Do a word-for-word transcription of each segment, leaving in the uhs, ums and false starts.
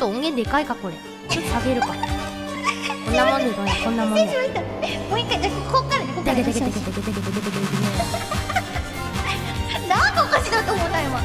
と音源でかいかこれ。ちょっと下げるか。こんなもんでどうや、こんなもんで。 もう一回、こっからね、こっからね。なんかおかしいなと思った今。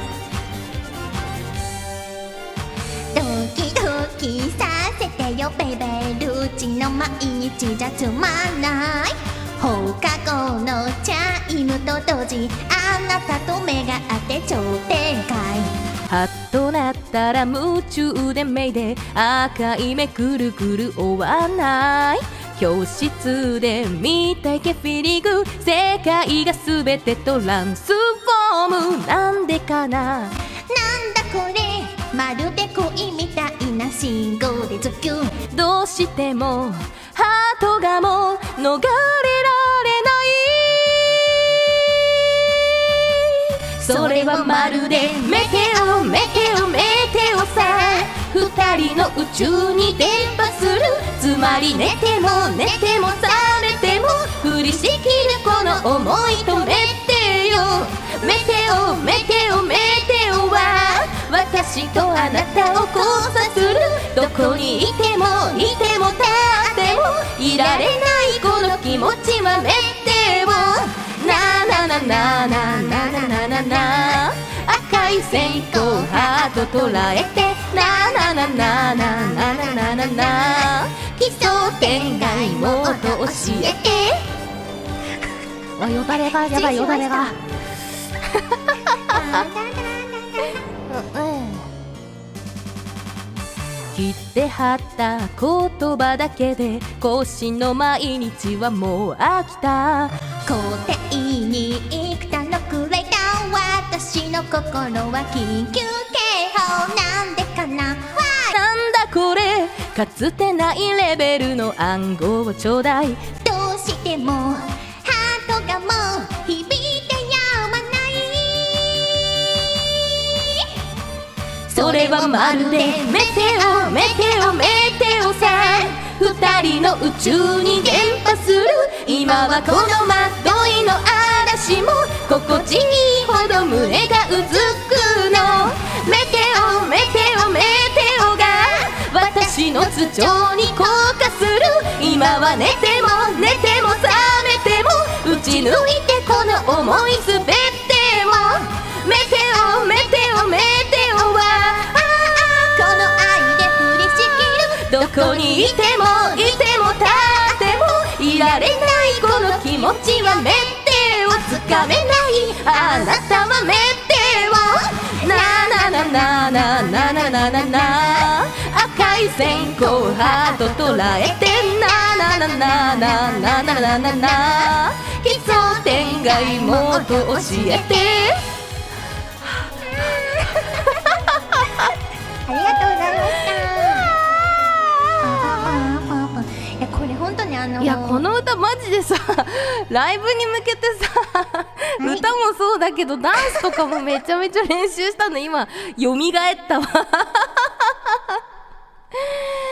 ドキドキさせてよベイベー、ルーチンの毎日じゃつまんない。放課後のチャイムと同時、あなたと目が合って超展開。 はっとなったら夢中で目で赤い目くるくる追わない。教室で見たいけフィーリング、世界がすべてトランスフォーム。なんでかな、 なんだこれ、まるで恋みたいな信号でズキュン。 どうしてもハートがもう逃れられない。それはまるでメテオメテオメテオさ。二人の宇宙に電波する。つまり寝ても寝ても覚めても降りしきるこの想い止めてよ。メテオメテオメテオは私とあなたを交差する。どこにいてもいても立ってもいられないこの気持ちはメテオ。なななななななななな、赤い線香ハート捉えて、なななななななななな、奇想天外もっと教えて。あ、よだれがやばい、よだれが切って貼った言葉だけで更新の毎日はもう飽きた。 校庭に行くたのくらいだ、私の心は緊急警報。なんでかな、 なんだこれ、かつてないレベルの暗号をちょうだい。 どうしてもハートがもう響いてやまない。 それはまるでメテオメテオメテオさ。二人の宇宙に電波する。今はこの惑いの嵐も心地いいほど胸がうずくの。メテオメテオメテオが私の頭上に降下する。今は寝ても寝ても覚めても打ち抜いてこの想いすべてを。メテオメテオメテオはこの愛で降りしきる。 どこにいてもいても立ってもいられないこの気持ちはメテオ。つかめないあなたはメテオ。なななななななななな、赤い線香ハート捉えて、なななななななななな、奇想天外もっと教えて。 ありがとうございました。いやこれ本当にあのいやこの歌マジでさライブに向けてさ歌もそうだけどダンスとかもめちゃめちゃ練習したの今よみがえったわ